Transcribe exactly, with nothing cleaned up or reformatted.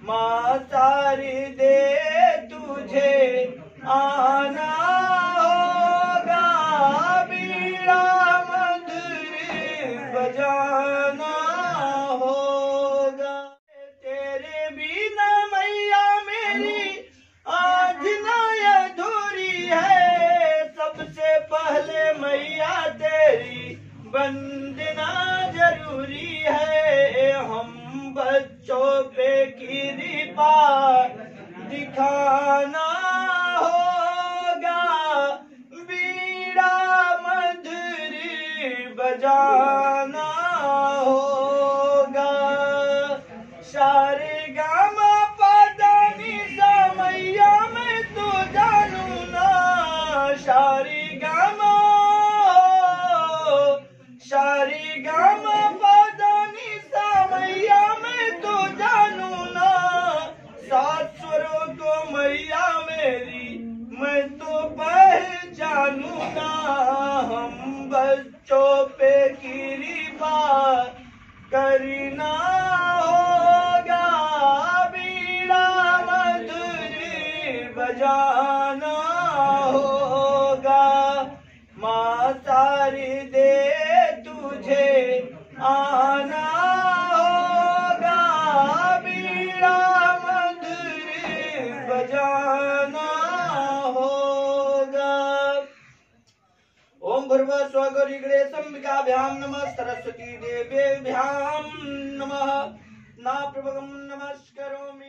माँ शारदे तुझे आना होगा, बीड़ा मधुर बजाना होगा। तेरे बिना मैया मेरी आज न अधूरी है, सबसे पहले मैया तेरी वंदना जरूरी है। हम बच्चों पे कृपा दिखाना होगा, बीड़ा मधुर बजाना होगा। सारे गामा पदानी सा मैया मैं तो जानू ना, सारे गामा सारे गामा पदानी सा मैया मैं तो जानू ना, सात स्वरों को मैया मेरी मैं तो पहचानू ना। हम बच्चों पे कृपा करना होगा, बीड़ा मधुर बजाना होगा। माँ शारदे तुझे आना होगा, बीड़ा मधुर बजाना होगा। ओम भूर्भुवः स्वः गौरीगणेशाम्बिकाभ्यां नमः, सरस्वती देव्याभ्यां नमः। ना प्रभगं नमस्करोमि।